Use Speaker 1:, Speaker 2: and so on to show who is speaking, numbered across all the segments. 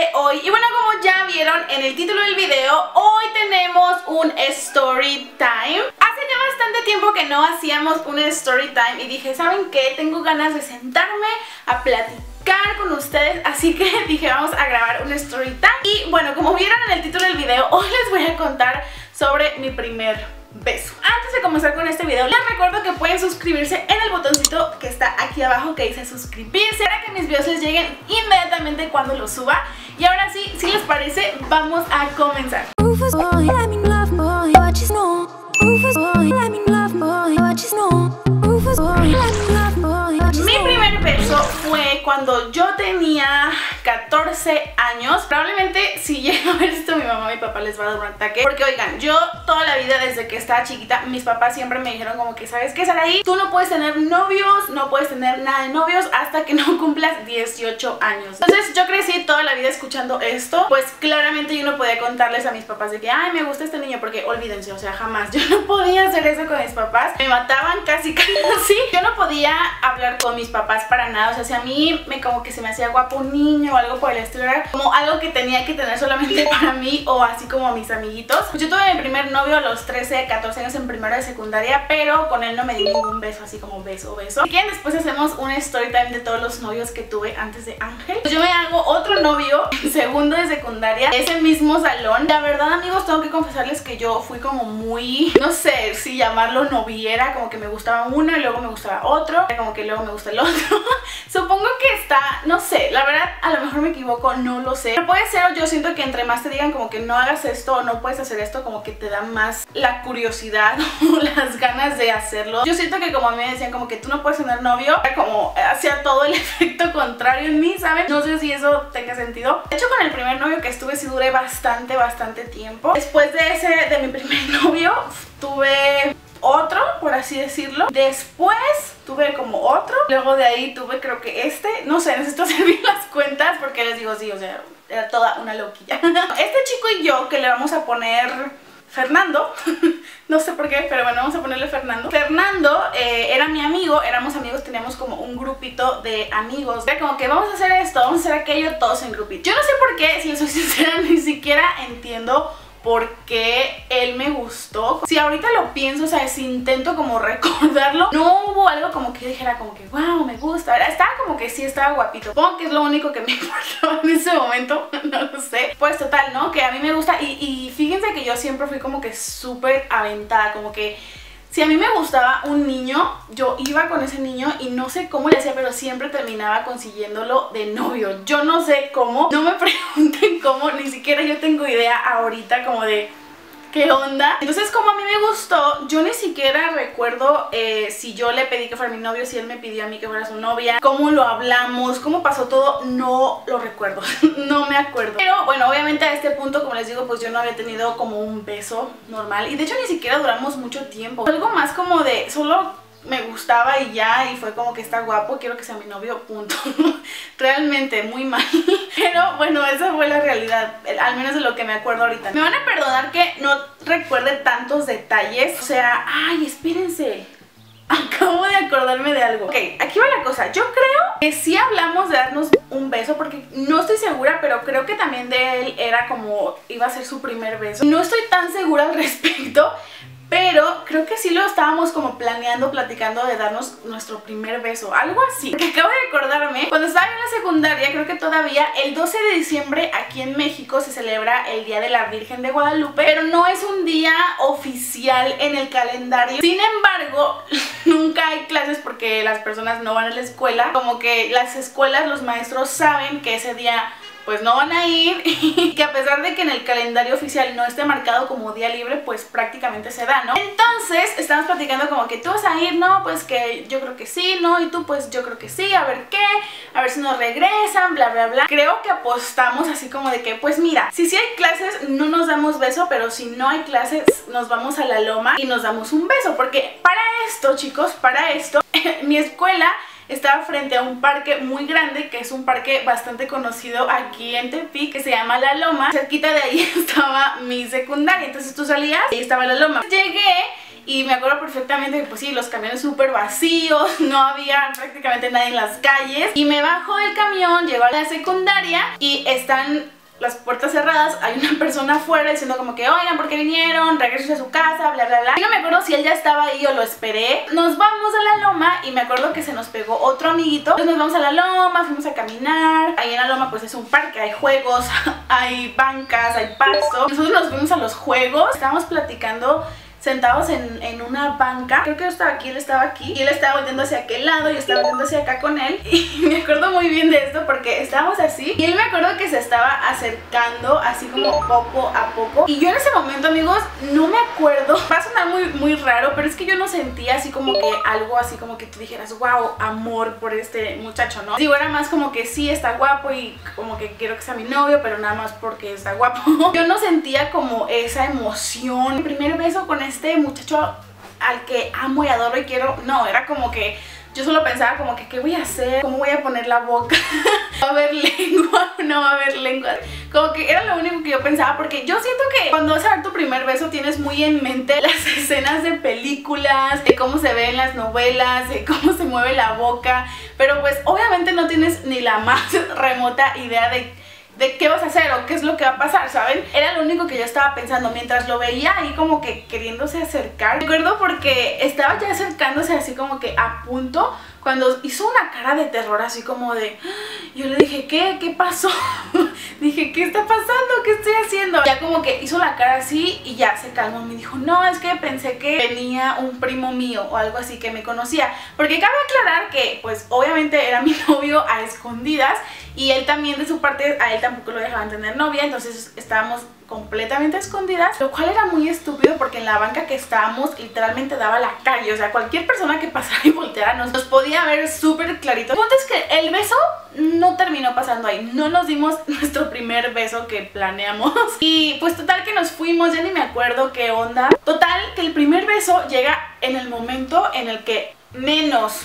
Speaker 1: hoy. Y bueno, como ya vieron en el título del video, hoy tenemos un story time. Hace ya bastante tiempo que no hacíamos un story time y dije, ¿saben qué? Tengo ganas de sentarme a platicar con ustedes, así que dije, vamos a grabar un story time. Y bueno, como vieron en el título del video, hoy les voy a contar sobre mi primer beso. Antes de comenzar con este video, les recuerdo que pueden suscribirse en el botoncito que está aquí abajo que dice suscribirse para que mis videos les lleguen inmediatamente cuando los suba. Y ahora sí, si les parece, vamos a comenzar. Mi primer beso fue cuando yo tenía 14 años. Probablemente si llega a ver esto mi mamá y mi papá les va a dar un ataque, porque oigan, yo toda la vida desde que estaba chiquita, mis papás siempre me dijeron como que, ¿sabes qué, Saraí? Tú no puedes tener novios, no puedes tener nada de novios hasta que no cumplas 18 años. Entonces yo crecí toda la vida escuchando esto. Pues claramente yo no podía contarles a mis papás de que, ay, me gusta este niño, porque olvídense, o sea, jamás. Yo no podía hacer eso con mis papás. Me mataban casi. Yo no podía hablar con mis papás para nada. O sea, si a mí como que se me hacía guapo un niño o algo por el estilo, era como algo que tenía que tener solamente para mí o así como mis amiguitos. Pues yo tuve mi primer novio a los 13, 14 años en primero de secundaria, pero con él no me di ningún beso, así como beso. Si quieren, después hacemos un story time de todos los novios que tuve antes de Ángel. Pues yo me hago otro novio en segundo de secundaria, ese mismo salón. La verdad, amigos, tengo que confesarles que yo fui como muy, no sé si llamarlo noviera, como que me gustaba uno y luego me gustaba otro, como que luego me gusta el otro. Supongo que está, no sé, la verdad a lo mejor me equivoco, no lo sé, pero puede ser. Yo siento que entre más te digan como que no hagas esto o no puedes hacer esto, como que te da más la curiosidad o las ganas de hacerlo. Yo siento que como a mí me decían como que tú no puedes tener novio, era como hacía todo el efecto contrario en mí, ¿saben? No sé si eso tenga sentido. De hecho, con el primer novio que estuve sí duré bastante tiempo. Después de mi primer novio tuve otro, por así decirlo. Después tuve como otro. Luego de ahí tuve, creo que no sé, necesito hacer bien las cuentas porque les digo, sí, o sea, era toda una loquilla. Este chico y yo, que le vamos a poner Fernando, no sé por qué, pero bueno, vamos a ponerle Fernando. Fernando era mi amigo, éramos amigos, teníamos como un grupito de amigos. Era como que vamos a hacer esto, vamos a hacer aquello, todos en grupito. Yo no sé por qué, si les soy sincera, ni siquiera entiendo por qué él me gustó. Si ahorita lo pienso, o sea, si intento como recordarlo, no hubo algo como que dijera como que wow, me gusta. Estaba como que sí, estaba guapito. Supongo que es lo único que me importaba en ese momento, no lo sé. Pues total, ¿no? Que a mí me gusta y fíjense que yo siempre fui como que súper aventada, como que si a mí me gustaba un niño, yo iba con ese niño y no sé cómo le hacía, pero siempre terminaba consiguiéndolo de novio. Yo no sé cómo, no me pregunten cómo, ni siquiera yo tengo idea ahorita como de ¿qué onda? Entonces, como a mí me gustó, yo ni siquiera recuerdo si yo le pedí que fuera mi novio, si él me pidió a mí que fuera su novia, cómo lo hablamos, cómo pasó todo, no lo recuerdo, no me acuerdo. Pero bueno, obviamente a este punto, como les digo, pues yo no había tenido como un beso normal y de hecho ni siquiera duramos mucho tiempo. Algo más como de solo me gustaba y ya, y fue como que está guapo, quiero que sea mi novio, punto. Realmente muy mal. Pero bueno, esa fue la realidad, al menos de lo que me acuerdo ahorita. Me van a perdonar que no recuerde tantos detalles. O sea, ay, espérense, acabo de acordarme de algo. Ok, aquí va la cosa. Yo creo que sí hablamos de darnos un beso, porque no estoy segura, pero creo que también de él era como iba a ser su primer beso. No estoy tan segura al respecto, pero creo que sí lo estábamos como planeando, platicando de darnos nuestro primer beso, algo así. Porque acabo de acordarme, cuando estaba en la secundaria, creo que todavía el 12 de diciembre aquí en México se celebra el Día de la Virgen de Guadalupe, pero no es un día oficial en el calendario. Sin embargo, nunca hay clases porque las personas no van a la escuela. Como que las escuelas, los maestros saben que ese día pues no van a ir y que a pesar de que en el calendario oficial no esté marcado como día libre, pues prácticamente se da, ¿no? Entonces estamos platicando como que tú vas a ir, no, pues que yo creo que sí, no, y tú pues yo creo que sí, a ver qué, a ver si nos regresan, bla bla bla. Creo que apostamos así como de que pues mira, si sí hay clases no nos damos beso, pero si no hay clases nos vamos a la loma y nos damos un beso, porque para esto, chicos, para esto mi escuela estaba frente a un parque muy grande, que es un parque bastante conocido aquí en Tepic, que se llama La Loma. Cerquita de ahí estaba mi secundaria, entonces tú salías y ahí estaba La Loma. Llegué y me acuerdo perfectamente que pues sí, los camiones súper vacíos, no había prácticamente nadie en las calles, y me bajo del camión, llego a la secundaria y están las puertas cerradas, hay una persona afuera diciendo como que, oigan, ¿por qué vinieron? Regresen a su casa, bla, bla, bla. Y no me acuerdo si él ya estaba ahí o lo esperé. Nos vamos a la loma y me acuerdo que se nos pegó otro amiguito. Entonces nos vamos a la loma, fuimos a caminar. Ahí en la loma pues es un parque, hay juegos, hay bancas, hay pasto. Nosotros nos fuimos a los juegos, estábamos platicando sentados en una banca. Creo que yo estaba aquí, él estaba aquí, y él estaba volteando hacia aquel lado, yo estaba volteando hacia acá con él. Y me acuerdo muy bien de esto porque estábamos así y él me acuerdo que se estaba acercando así como poco a poco. Y yo en ese momento, amigos, no me acuerdo, va a sonar muy raro, pero es que yo no sentía así como que algo así como que tú dijeras, wow, amor por este muchacho, ¿no? Digo, era más como que sí, está guapo y como que quiero que sea mi novio, pero nada más porque está guapo. Yo no sentía como esa emoción. Mi primer beso con este muchacho al que amo y adoro y quiero, no, era como que yo solo pensaba como que ¿qué voy a hacer? ¿Cómo voy a poner la boca? ¿Va a haber lengua? ¿No va a haber lengua? Como que era lo único que yo pensaba, porque yo siento que cuando vas a dar tu primer beso tienes muy en mente las escenas de películas, de cómo se ve en las novelas, de cómo se mueve la boca, pero pues obviamente no tienes ni la más remota idea de qué vas a hacer o qué es lo que va a pasar, ¿saben? Era lo único que yo estaba pensando mientras lo veía ahí como que queriéndose acercar. Recuerdo porque estaba ya acercándose así como que a punto cuando hizo una cara de terror así como de... Yo le dije, ¿qué pasó? Dije, ¿qué está pasando? ¿Qué estoy haciendo? Ya como que hizo la cara así y ya se calmó. Me dijo, no, es que pensé que venía un primo mío o algo así que me conocía. Porque cabe aclarar que pues obviamente era mi novio a escondidas y él también de su parte, a él tampoco lo dejaban tener novia, entonces estábamos completamente escondidas, lo cual era muy estúpido porque en la banca que estábamos literalmente daba la calle, o sea, cualquier persona que pasara y volteara nos podía ver súper clarito. El punto es que el beso no terminó pasando ahí, no nos dimos nuestro primer beso que planeamos y pues total que nos fuimos, ya ni me acuerdo qué onda. Total que el primer beso llega en el momento en el que menos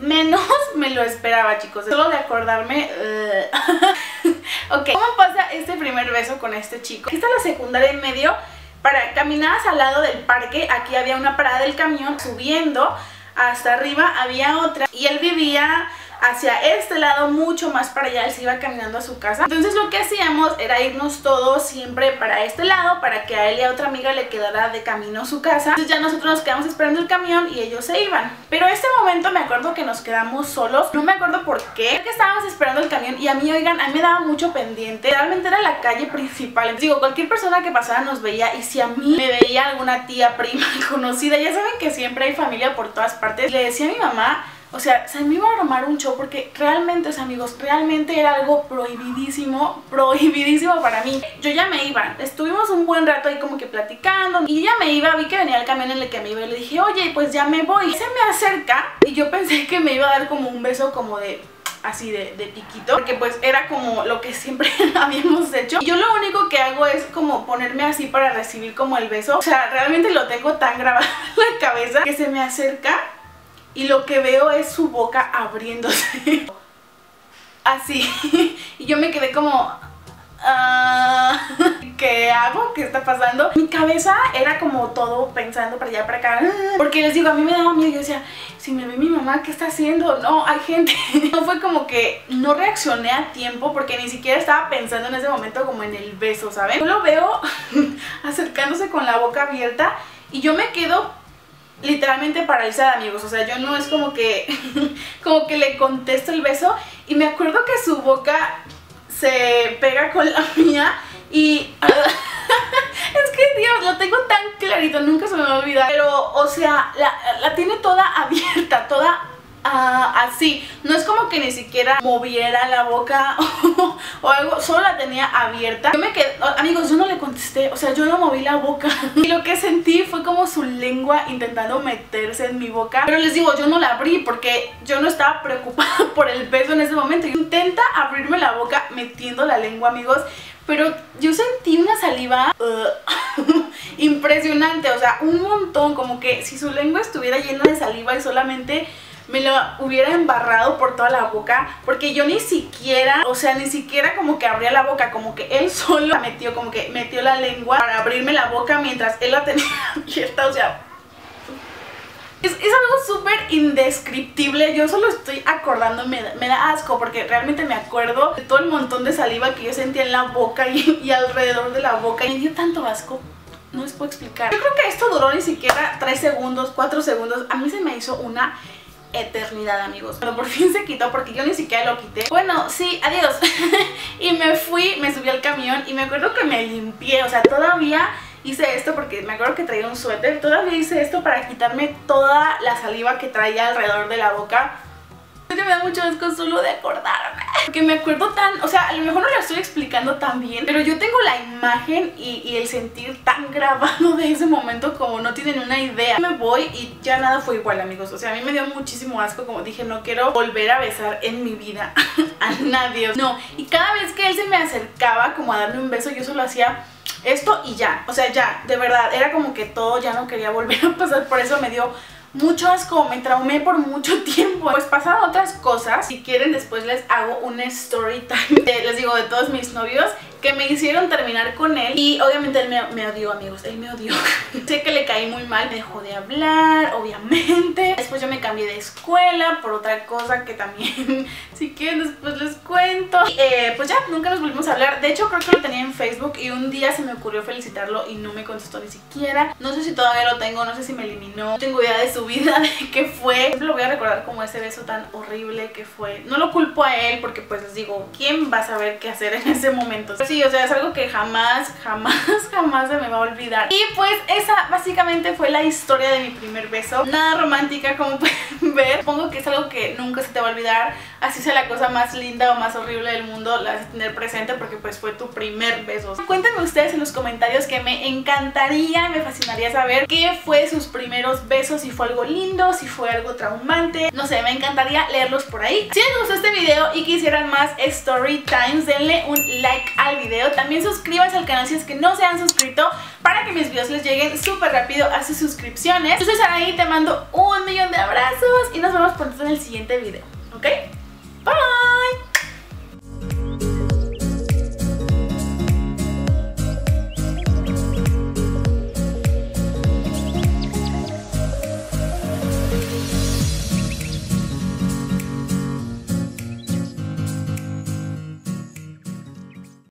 Speaker 1: me lo esperaba, chicos. Solo de acordarme. Ok, ¿cómo pasa este primer beso con este chico? Aquí está la secundaria en medio. Caminabas al lado del parque. Aquí había una parada del camión. Subiendo hasta arriba había otra. Y él vivía hacia este lado, mucho más para allá. Él se iba caminando a su casa. Entonces lo que hacíamos era irnos todos siempre para este lado, para que a él y a otra amiga le quedara de camino a su casa. Entonces ya nosotros nos quedamos esperando el camión y ellos se iban. Pero este momento me acuerdo que nos quedamos solos. No me acuerdo por qué. Creo que estábamos esperando el camión y a mí, oigan, a mí me daba mucho pendiente. Realmente era la calle principal. Entonces digo, cualquier persona que pasara nos veía, y si a mí me veía alguna tía, prima, conocida, ya saben que siempre hay familia por todas partes, le decía a mi mamá, o sea, se me iba a armar un show porque realmente, o sea, amigos, realmente era algo prohibidísimo para mí. Yo ya me iba, estuvimos un buen rato ahí como que platicando y ya me iba, vi que venía el camión en el que me iba y le dije, oye, pues ya me voy. Se me acerca y yo pensé que me iba a dar como un beso como de... así de piquito, porque pues era como lo que siempre habíamos hecho. Y yo lo único que hago es como ponerme así para recibir como el beso. O sea, realmente lo tengo tan grabado en la cabeza que se me acerca y lo que veo es su boca abriéndose así. Y yo me quedé como... ¿qué hago? ¿Qué está pasando? Mi cabeza era como todo pensando para allá, para acá, porque les digo, a mí me daba miedo. Yo decía, si me ve mi mamá, ¿qué está haciendo? No, hay gente. No fue como que no reaccioné a tiempo porque ni siquiera estaba pensando en ese momento como en el beso, ¿saben? Yo lo veo acercándose con la boca abierta y yo me quedo literalmente paralizada, amigos. O sea, yo no es como que le contesto el beso y me acuerdo que su boca se pega con la mía y... es que, Dios, lo tengo tan clarito, nunca se me va a olvidar. Pero, o sea, la tiene toda abierta, toda así. No es como que ni siquiera moviera la boca o algo, solo la tenía abierta. Yo me quedé, amigos, yo no le contesté, o sea, yo no moví la boca. Y lo que sentí fue como su lengua intentando meterse en mi boca. Pero les digo, yo no la abrí porque yo no estaba preocupada por el beso en ese momento. Intenta abrirme la boca metiendo la lengua, amigos, pero yo sentí una saliva impresionante, o sea, un montón, como que si su lengua estuviera llena de saliva y solamente me lo hubiera embarrado por toda la boca, porque yo ni siquiera, o sea, ni siquiera como que abría la boca, como que él solo la metió, como que metió la lengua para abrirme la boca mientras él la tenía abierta, o sea... Es algo súper indescriptible. Yo solo estoy acordándome, me da asco porque realmente me acuerdo de todo el montón de saliva que yo sentía en la boca y alrededor de la boca. Me dio tanto asco, no les puedo explicar. Yo creo que esto duró ni siquiera 3 segundos, 4 segundos. A mí se me hizo una eternidad, amigos. Pero por fin se quitó porque yo ni siquiera lo quité. Bueno, sí, adiós. Y me fui, me subí al camión y me acuerdo que me limpié. O sea, todavía hice esto porque me acuerdo que traía un suéter. Todavía hice esto para quitarme toda la saliva que traía alrededor de la boca. Me da mucho asco solo de acordarme. Porque me acuerdo tan... O sea, a lo mejor no lo estoy explicando tan bien, pero yo tengo la imagen y el sentir tan grabado de ese momento como no tienen una idea. Me voy y ya nada fue igual, amigos. O sea, a mí me dio muchísimo asco. Como dije, no quiero volver a besar en mi vida a nadie. No, y cada vez que él se me acercaba como a darme un beso, yo solo hacía esto y ya. O sea, ya, de verdad, era como que todo, ya no quería volver a pasar por eso. Me dio mucho asco, me traumé por mucho tiempo. Pues pasaron otras cosas. Si quieren después les hago un story time les digo, de todos mis novios que me hicieron terminar con él. Y obviamente él me odió, amigos, él me odió. Sé que le caí muy mal, me dejó de hablar, obviamente. Después yo me cambié de escuela por otra cosa que también si quieren después les cuento. Y pues ya, nunca nos volvimos a hablar. De hecho creo que lo tenía en Facebook y un día se me ocurrió felicitarlo y no me contestó ni siquiera. No sé si todavía lo tengo, no sé si me eliminó. No tengo idea de su vida, de qué fue. Siempre lo voy a recordar como ese beso tan horrible que fue. No lo culpo a él porque pues les digo, ¿quién va a saber qué hacer en ese momento? Sí, o sea, es algo que jamás se me va a olvidar. Y pues esa básicamente fue la historia de mi primer beso. Nada romántica, como pueden ver. Supongo que es algo que nunca se te va a olvidar. Así sea la cosa más linda o más horrible del mundo, la vas a tener presente porque pues fue tu primer beso. Cuéntenme ustedes en los comentarios, que me encantaría, me fascinaría saber qué fue sus primeros besos. Si fue algo lindo, si fue algo traumante. No sé, me encantaría leerlos por ahí. Si les gustó este video y quisieran más story times, denle un like al video. También suscríbanse al canal si es que no se han suscrito, para que mis videos les lleguen súper rápido a sus suscripciones. Yo soy Saraí, te mando 1.000.000 de abrazos y nos vemos pronto en el siguiente video, ¿ok?